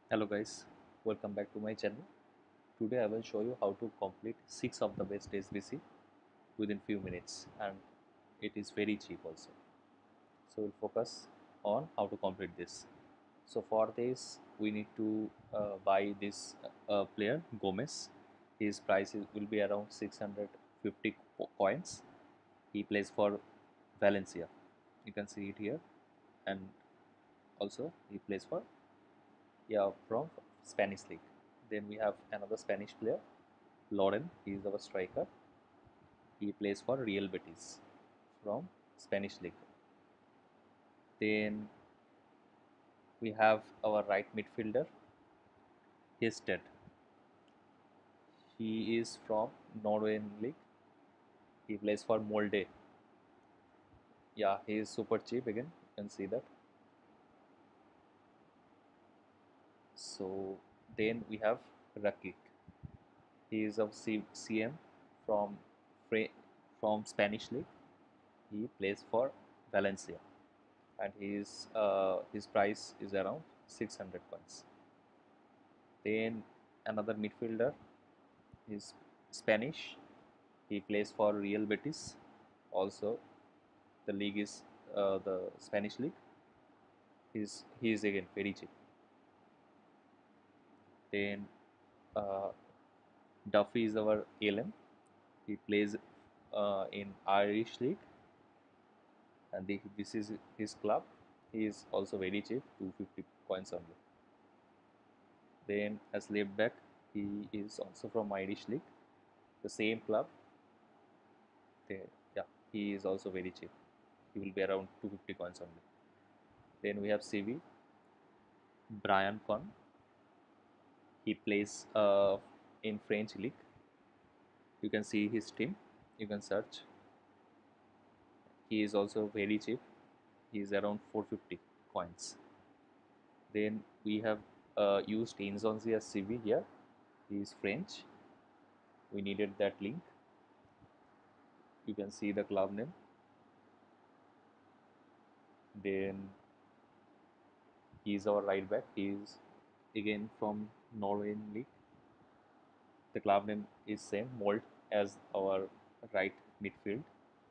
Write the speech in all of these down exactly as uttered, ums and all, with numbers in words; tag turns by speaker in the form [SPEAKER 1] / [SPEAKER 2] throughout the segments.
[SPEAKER 1] Hello guys, welcome back to my channel. Today I will show you how to complete six of the best S B C within few minutes, and it is very cheap also. So we'll focus on how to complete this. So for this we need to uh, buy this uh, player Gomez. His price is, will be around six hundred fifty co- coins. He plays for Valencia. You can see it here, and also he plays for yeah from Spanish league. Then we have another Spanish player, Loren. He is our striker. He plays for Real Betis from Spanish league. Then we have our right midfielder, Hested. He is from Norwegian league. He plays for Molde. Yeah, he is super cheap again. You can see that. So then we have Rakik. He is of C- CM from Fra- from Spanish league. He plays for Valencia, and his uh, his price is around six hundred coins. Then another midfielder is Spanish. He plays for Real Betis. Also, the league is uh, the Spanish league. He's he is again very cheap. Then uh, Duffy is our L M. He plays uh, in Irish league, and the, this is his club. He is also very cheap, two hundred fifty coins only. Then as left back, he is also from Irish league, the same club. They, yeah, he is also very cheap. He will be around two hundred fifty coins only. Then we have C V, Brian Con. He plays uh, in French league. You can see his team. You can search. He is also very cheap. He is around four hundred fifty coins. Then we have uh, used Inzonzi C V here. He is French. We needed that link. You can see the club name. Then he is our right back. He is again from Norwegian league. The club name is same Mold as our right midfield.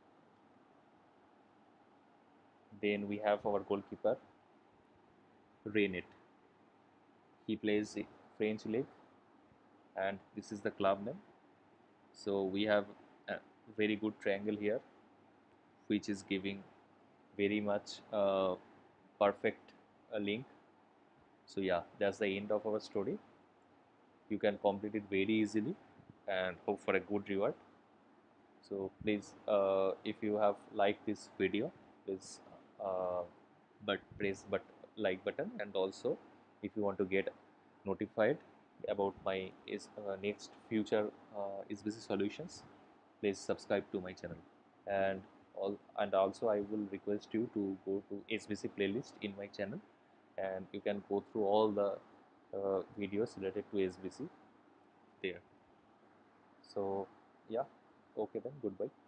[SPEAKER 1] Then we have our goalkeeper Renet. He plays the French league, and this is the club name. So we have a very good triangle here, which is giving very much uh, perfect uh, link. So yeah, that's the end of our story. You can complete it very easily and hope for a good reward. So please, uh, if you have liked this video, please uh, but press but like button, and also if you want to get notified about my is uh, next future uh, S B C solutions, please subscribe to my channel. And all and also I will request you to go to S B C playlist in my channel, and you can go through all the uh, videos related to S B C there. So yeah, okay then, goodbye.